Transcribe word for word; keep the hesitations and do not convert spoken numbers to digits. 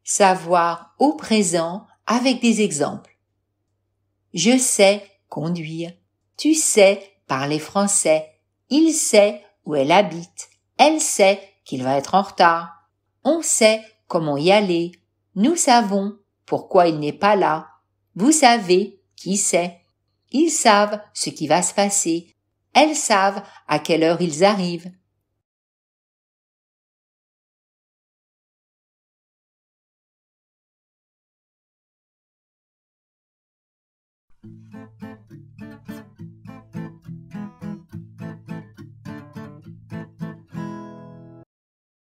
Savoir au présent avec des exemples. Je sais conduire. Tu sais parler français. Il sait où elle habite. Elle sait qu'il va être en retard. On sait comment y aller. Nous savons pourquoi il n'est pas là. Vous savez qui c'est. Ils savent ce qui va se passer. Elles savent à quelle heure ils arrivent.